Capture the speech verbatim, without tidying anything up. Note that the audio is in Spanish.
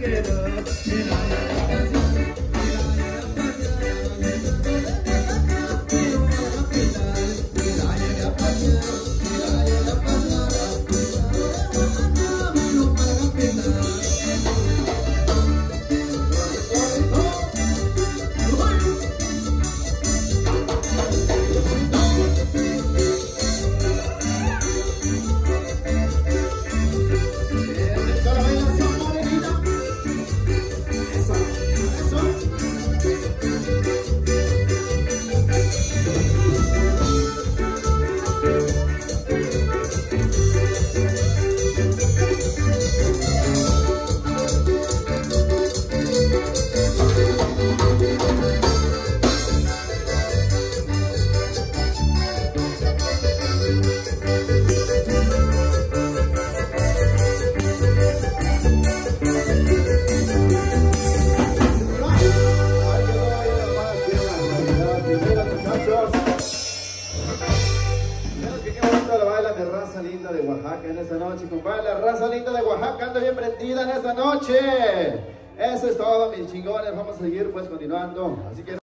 De raza linda de Oaxaca en esta noche, compadre. La raza linda de Oaxaca anda bien prendida en esta noche. Eso es todo, mis chingones. Vamos a seguir pues continuando. Así que